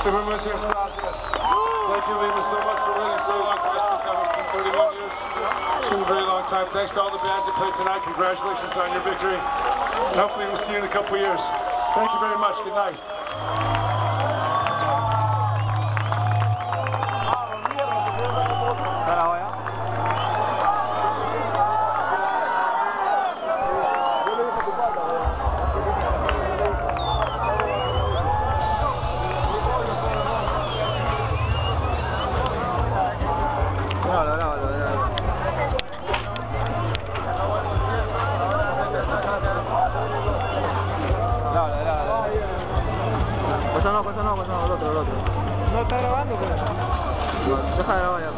Muchas gracias. Thank you, Lima, so much for waiting so long for us to come. It's been 31 years. It's been a very long time. Thanks to all the bands that played tonight. Congratulations on your victory. And hopefully we'll see you in a couple years. Thank you very much. Good night. Pues no, el otro. No está grabando, pero... No, deja de grabar ya.